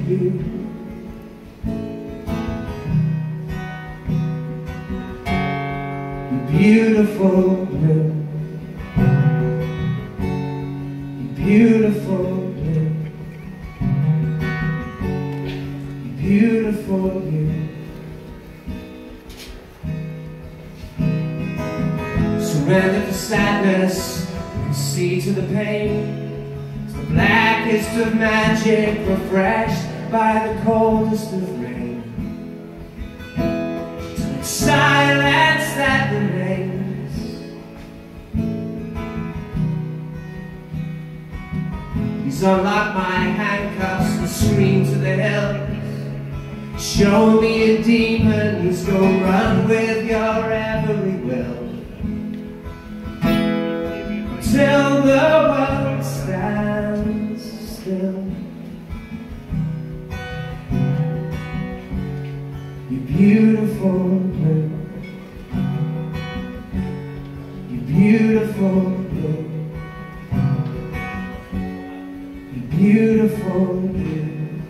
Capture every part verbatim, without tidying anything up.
you. You're beautiful blue. You're beautiful blue. You're beautiful you. Surrender to sadness, concede to the pain. It's the blackest of magic, refreshed by the coldest of rain. Till it's silence that remains. Please unlock my handcuffs and scream to the hills. Show me a demon who's gonna run with your every will. Till the world stands still. You're beautiful blue. You're beautiful blue. You're beautiful blue.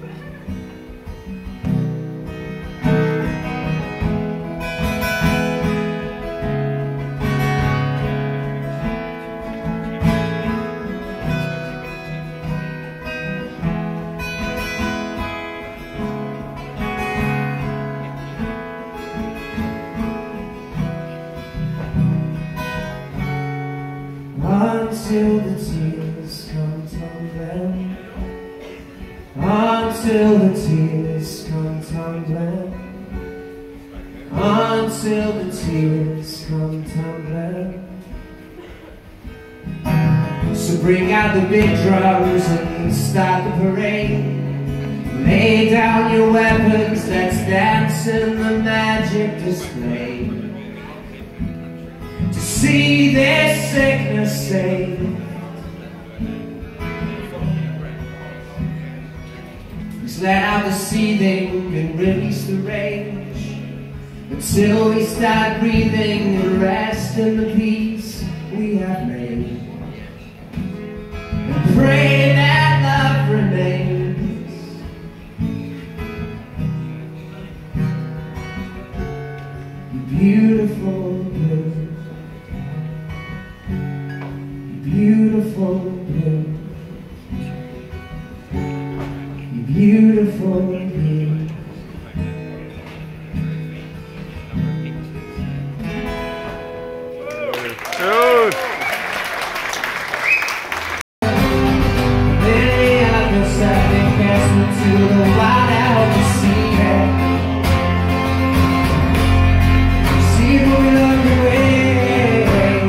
Until the tears come tumbling, until the tears come tumbling, until the tears come tumbling. So bring out the big drums and start the parade. Lay down your weapons, let's dance in the magic display. To see this sickness saved. Please let out the seething and release the rage, until we start breathing and rest in the peace we have made. And pray that love remains. You're beautiful blue. Beautiful blue. You're beautiful blue. Good. Many others have been cast into the wild out to sea. See the other way.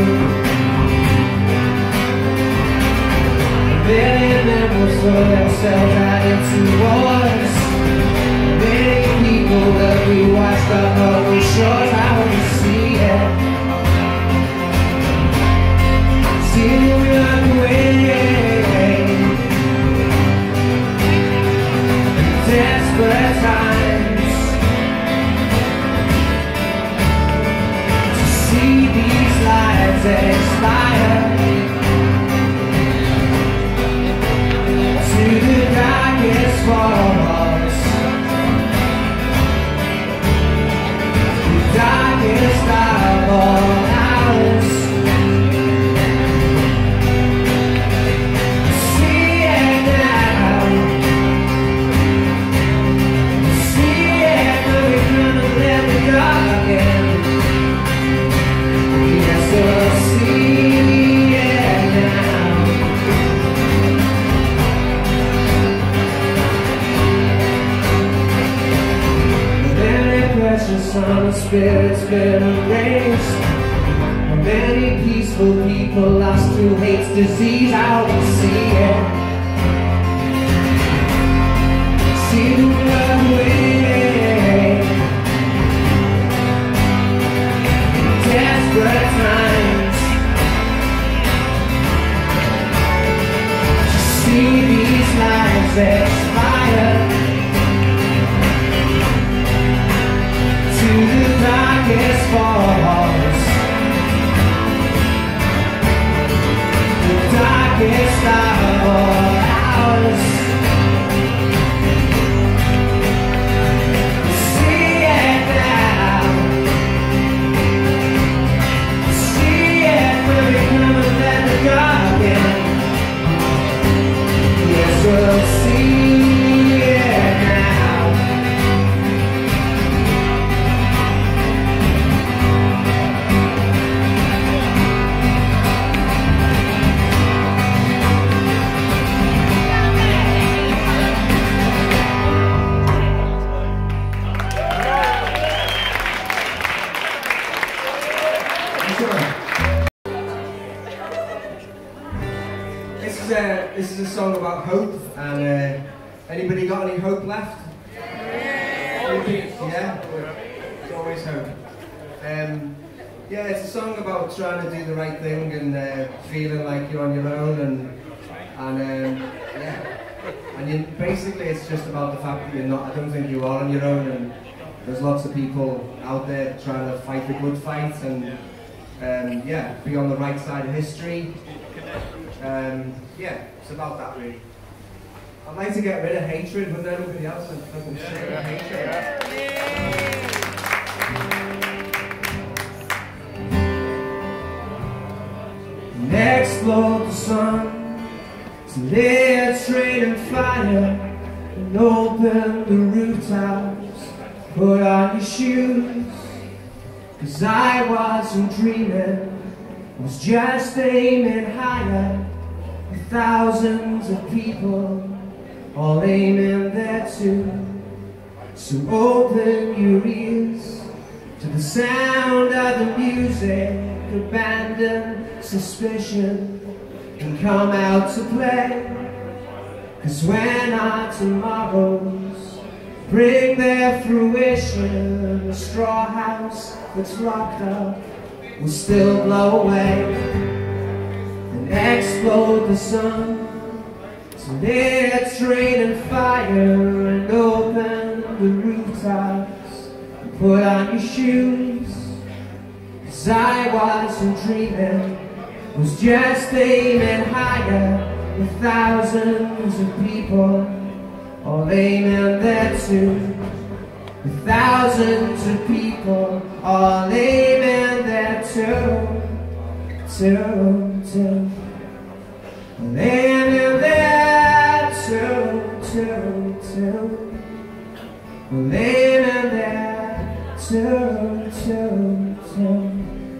Many members throw themselves out into wars. Many people that we watched up on the shores out to see it. See the other way. Desperate times to see these lives expire. To the darkest falls, the darkest of all hours. See it now, see it, but we're gonna let it go again. Yes, we'll see it now. On the spirit's been erased. Many peaceful people lost to hate's disease. I will see it. See the blood way. Desperate times to see these lives expire. To the darkest falls, the darkest of all hours. this is a this is a song about hope. And uh, anybody got any hope left? Yeah. Yeah. There's always hope. Um, yeah, it's a song about trying to do the right thing and uh, feeling like you're on your own, and and um, yeah. And you, basically, it's just about the fact that you're not. I don't think you are on your own, and there's lots of people out there trying to fight the good fight, and um, yeah, be on the right side of history. Um, yeah, it's about that really. I'd like to get rid of hatred, but nobody else doesn't say yeah. hatred. Yeah. Explode the sun. So lay a train of fire and open the rooftops. Put on your shoes, 'cause I wasn't dreaming, I was just aiming higher. With thousands of people all aiming there too. So open your ears to the sound of the music, abandon suspicion and come out to play. 'Cause when our tomorrows bring their fruition, the straw house that's locked up will still blow away and explode the sun. So let's train and fire and open the rooftops and put on your shoes. 'Cause I wasn't dreaming, was just aiming higher. With thousands of people all aiming there too. With thousands of people all aiming there too. Too, too. All aiming there too, too, too. All aiming there too, too, too.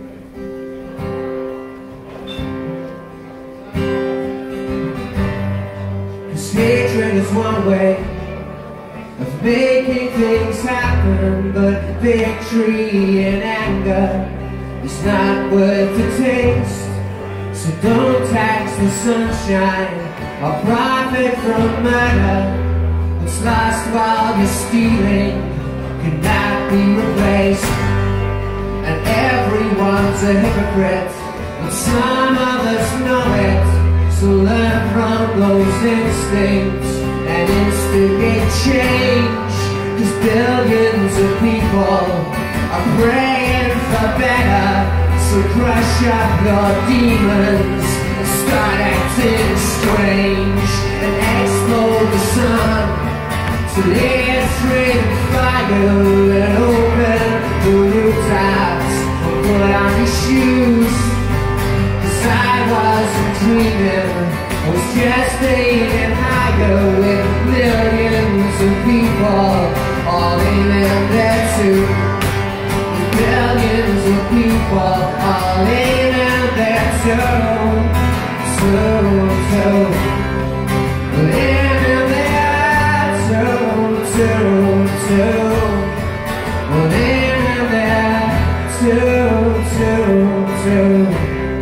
Hatred is one way of making things happen, but victory in anger is not worth the taste. So don't tax the sunshine or profit from murder. What's lost while you're stealing cannot be replaced. And everyone's a hypocrite, but some of us know it. So learn from those instincts and instigate change. 'Cause billions of people are praying for better. So crush up your demons and start acting strange and explode the sun. So let's ring fire and open the rooftops and put on your shoes. 'Cause I wasn't dreaming, I was just aiming higher. With millions of people all aiming there too. With billions of people all aiming there too. So, so, aiming there too, too, too. Aiming there too, too, too.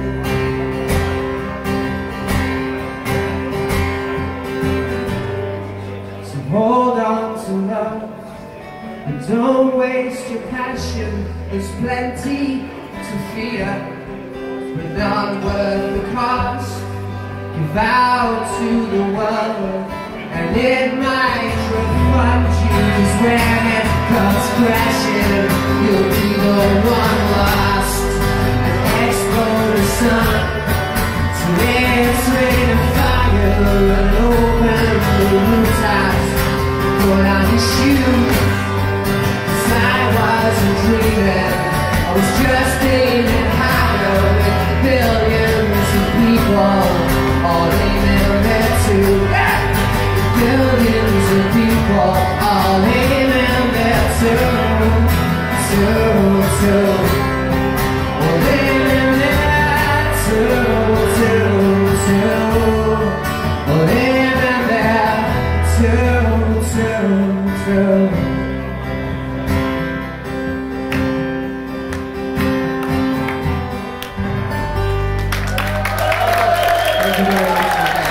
Hold on to love, and don't waste your passion. There's plenty to fear, but none worth the cost. Give out to the world, and it might refund you. 'Cause when it comes crashing, you'll be the one lost. And explode the sun, so let's rain and fire and open the rooftops. Put on your shoes, 'cause I wasn't dreaming, I was just aiming higher. With billions of people all aiming there too. Billions of people all aiming there too. Too, too. All aiming there too, too, too. All aiming there too. True, true. Thank you very much.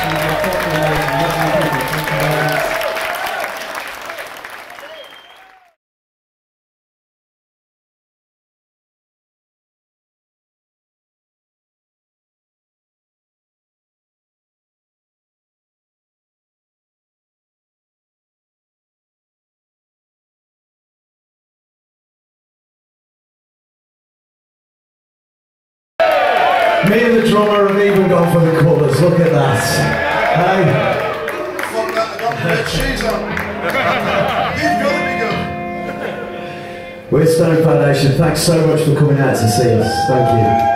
Me and the drummer have even gone for the colours, look at that. Hey. Fuck that, I got my red shoes on. You've got to be good. We're Stone Foundation, thanks so much for coming out to see us, thank you.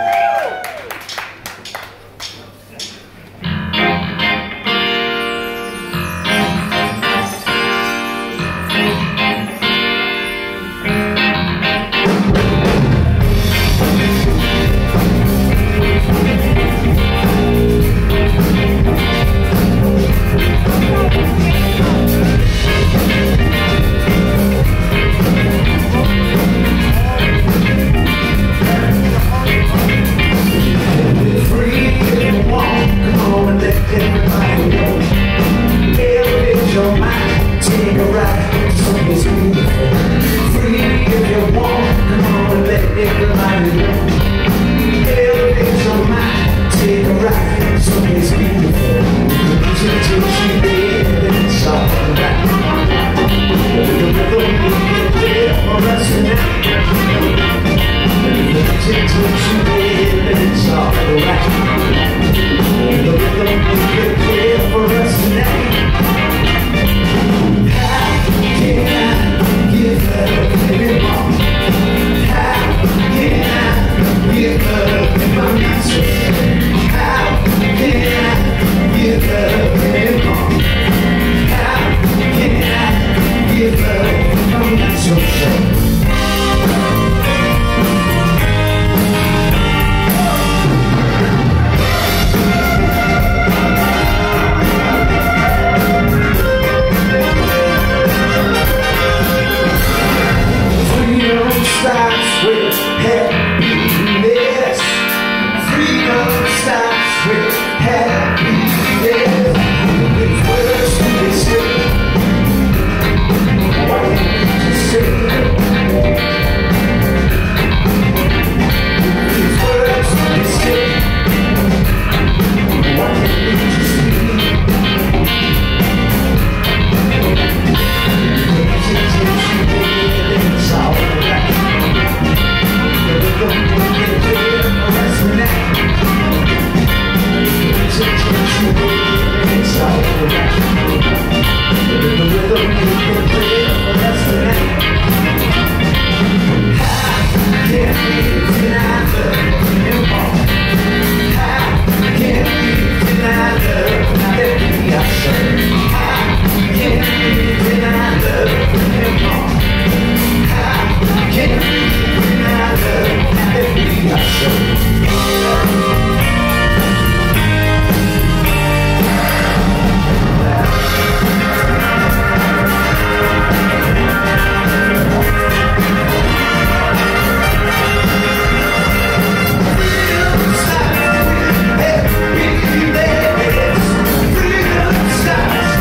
Stop.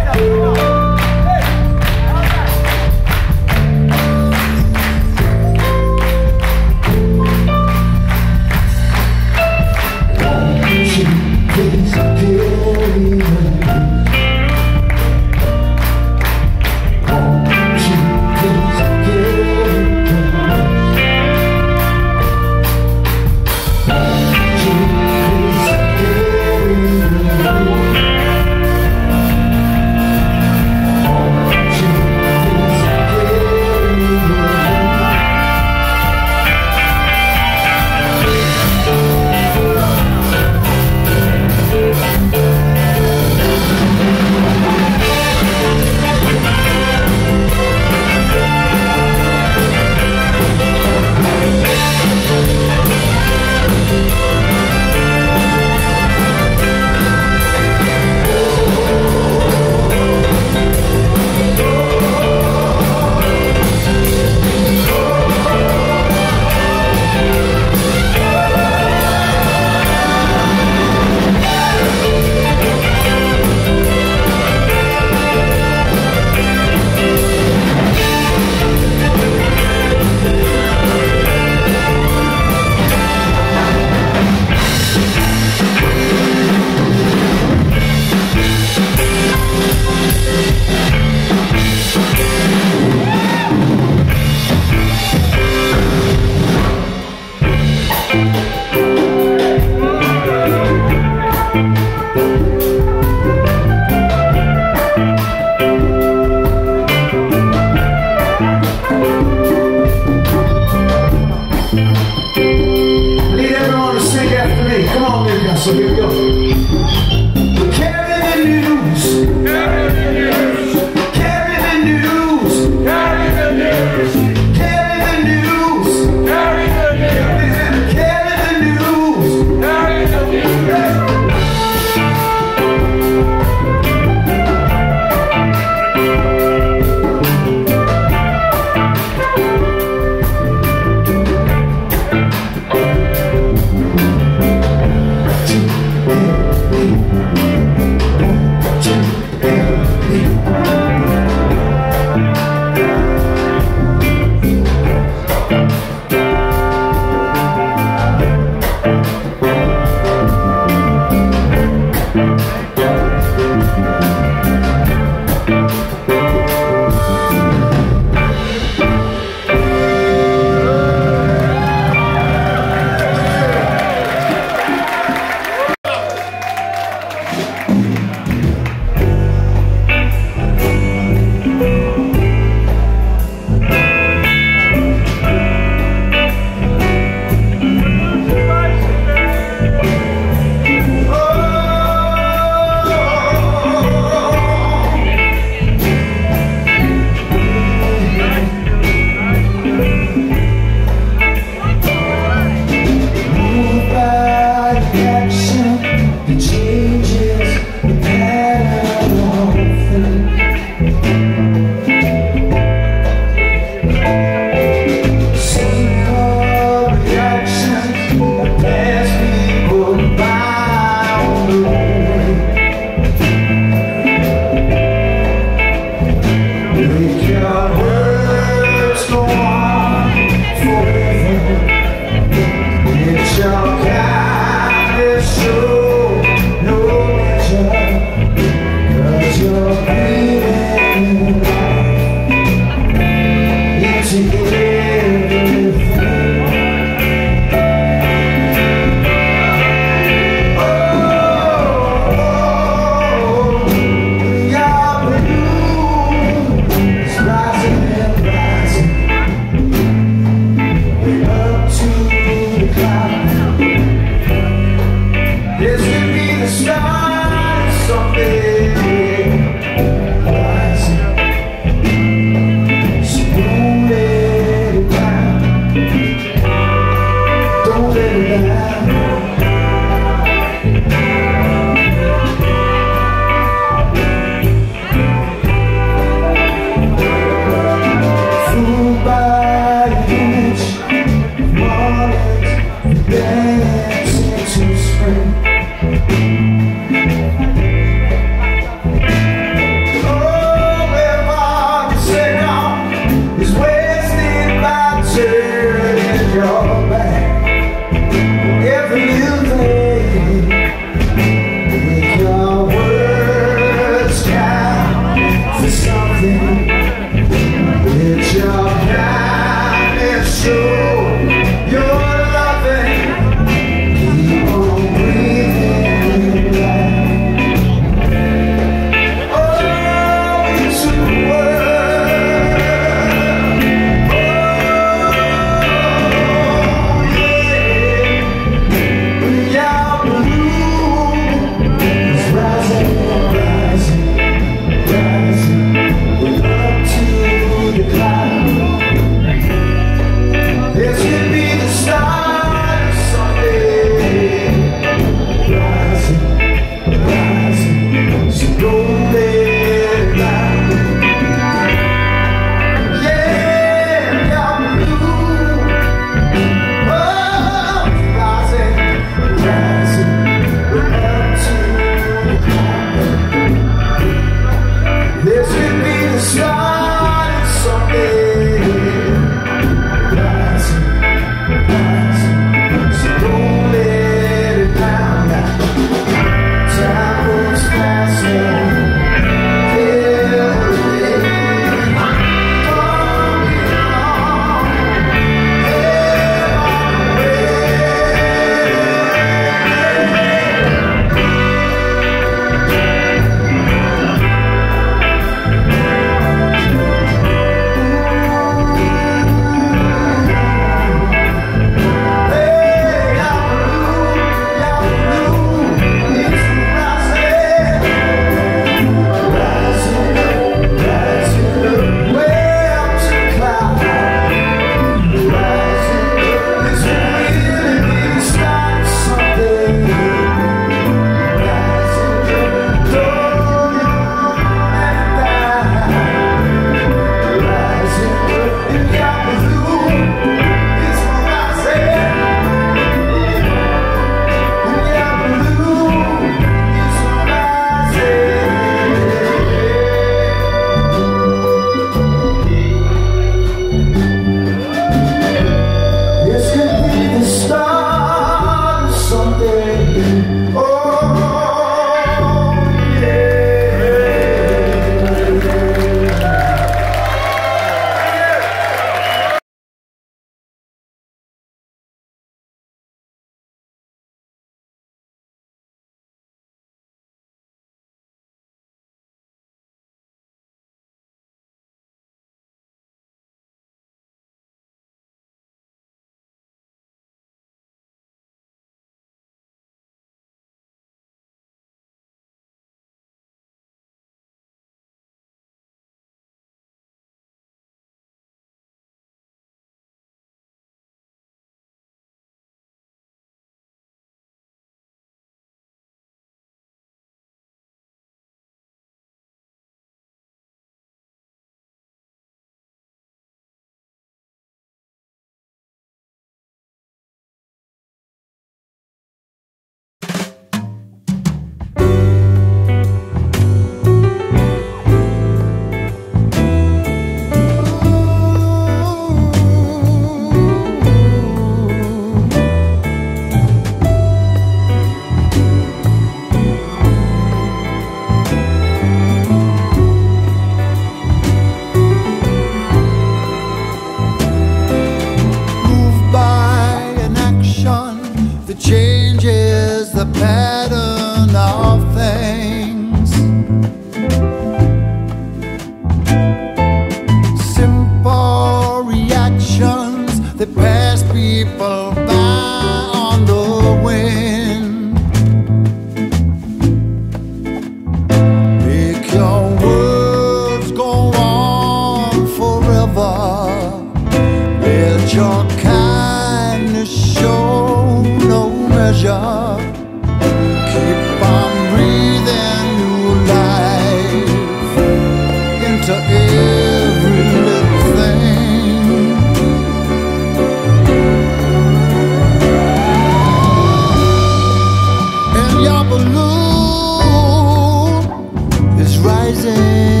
rising,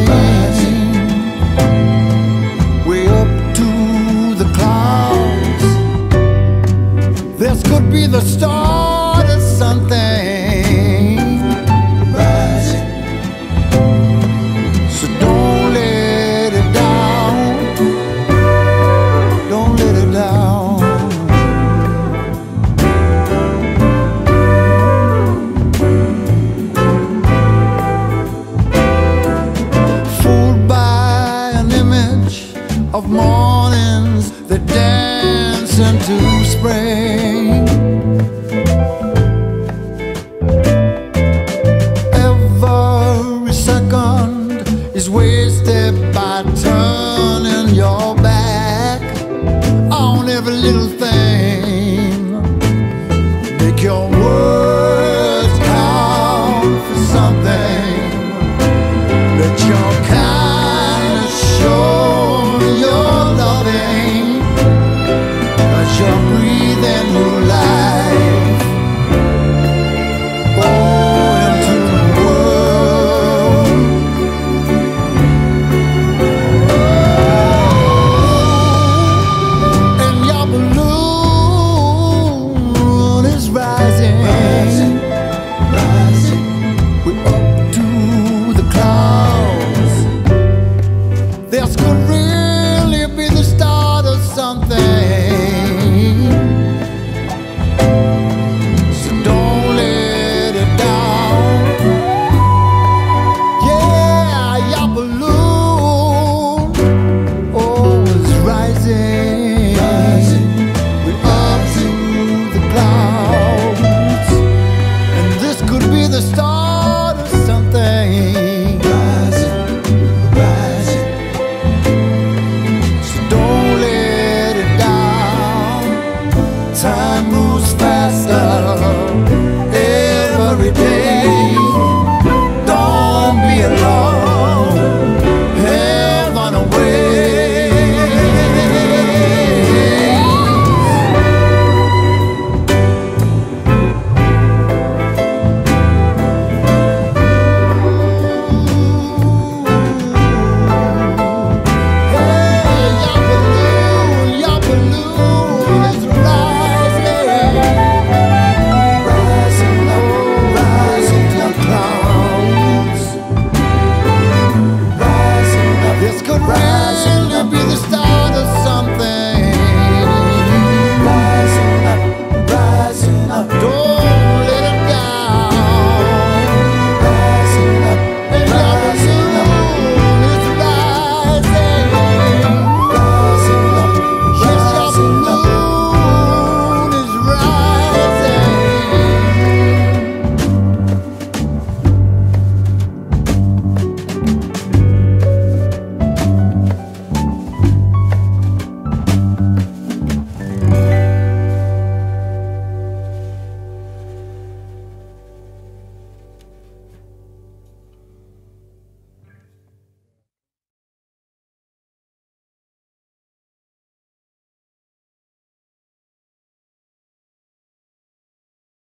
way up to the clouds. This could be the start of something rising. So don't let it down, don't let it down. Of mornings that dance into spring,